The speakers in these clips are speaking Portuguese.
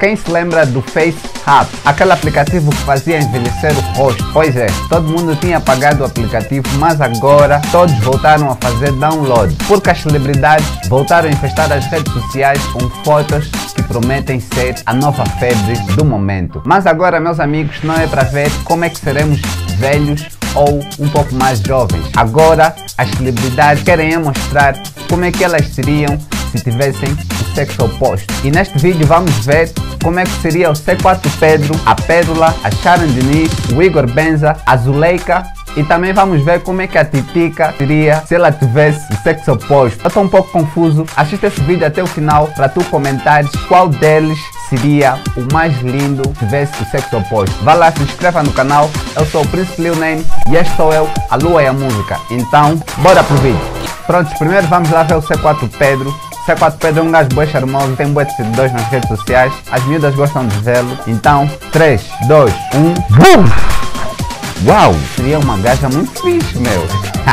Quem se lembra do FaceApp, aquele aplicativo que fazia envelhecer o rosto? Pois é, todo mundo tinha apagado o aplicativo, mas agora todos voltaram a fazer download, porque as celebridades voltaram a infestar as redes sociais com fotos que prometem ser a nova febre do momento. Mas agora, meus amigos, não é para ver como é que seremos velhos ou um pouco mais jovens. Agora as celebridades querem mostrar como é que elas seriam se tivessem o sexo oposto. E neste vídeo vamos ver como é que seria o C4 Pedro, a Pérola, a Sharon Diniz, o Igor Benza, a Zuleika, e também vamos ver como é que a Titica seria se ela tivesse o sexo oposto. Eu estou um pouco confuso, assista esse vídeo até o final para tu comentares qual deles seria o mais lindo se tivesse o sexo oposto. Vá lá, se inscreva no canal. Eu sou o Príncipe Lil Name e este sou eu, a Lua e a Música. Então, bora pro vídeo. Prontos, primeiro vamos lá ver o C4 Pedro. C4 Pedro é um gajo bué charmoso, tem bué de seguidores nas redes sociais, as miúdas gostam de vê-lo. Então, 3, 2, 1, BUM! Uau, seria uma gaja muito fixe, meu.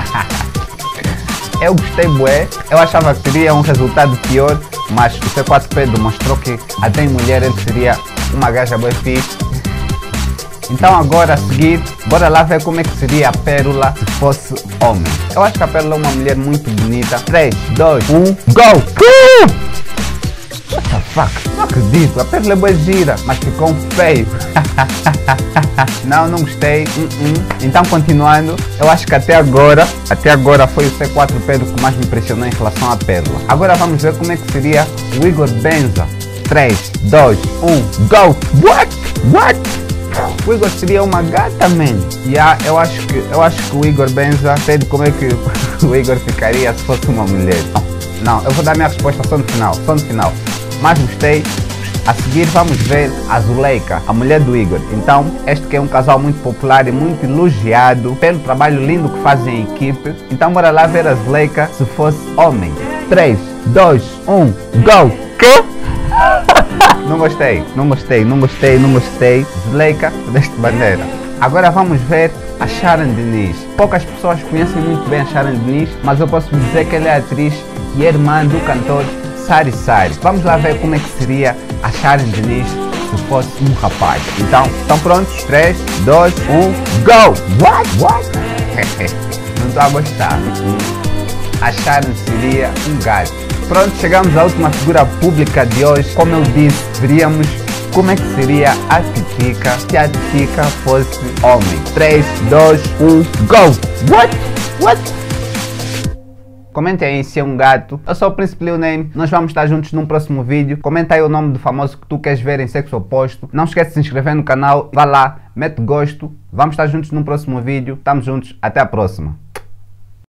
Eu gostei bué, eu achava que teria um resultado pior, mas o C4 Pedro mostrou que até em mulher ele seria uma gaja bué fixe. Então agora a seguir, bora lá ver como é que seria a Pérola se fosse homem. Eu acho que a Pérola é uma mulher muito bonita. 3, 2, 1, GO! What the fuck? Não acredito, a Pérola é bué gira, mas ficou feio. Não gostei. Então continuando, eu acho que até agora foi o C4 Pedro que mais me impressionou em relação à Pérola. Agora vamos ver como é que seria o Igor Benza. 3, 2, 1, GO! What? O Igor seria uma gata, man. Eu acho que o Igor Benza sei de como é que o Igor ficaria se fosse uma mulher. Não, eu vou dar minha resposta só no final. Mas gostei. A seguir vamos ver a Zuleika, a mulher do Igor. Então, este que é um casal muito popular e muito elogiado pelo trabalho lindo que fazem em equipe. Então bora lá ver a Zuleika se fosse homem. 3, 2, 1, GO! Que? Não gostei. Zuleika, deste bandeira. Agora vamos ver a Sharon Diniz. Poucas pessoas conhecem muito bem a Sharon Diniz, mas eu posso dizer que ela é atriz e é irmã do cantor Sari Sari. Vamos lá ver como é que seria a Sharon Diniz se fosse um rapaz. Então, estão prontos? 3, 2, 1, GO! What? Não estou a gostar. A Sharon seria um gajo. Pronto, chegamos à última figura pública de hoje. Como eu disse, veríamos como é que seria a Titica se a Titica fosse homem. 3, 2, 1, GO! What? Comentem aí se é um gato. Eu sou o Príncipe Lil Name. Nós vamos estar juntos num próximo vídeo. Comenta aí o nome do famoso que tu queres ver em sexo oposto. Não esquece de se inscrever no canal. Vá lá, mete gosto. Vamos estar juntos num próximo vídeo. Tamo juntos. Até a próxima.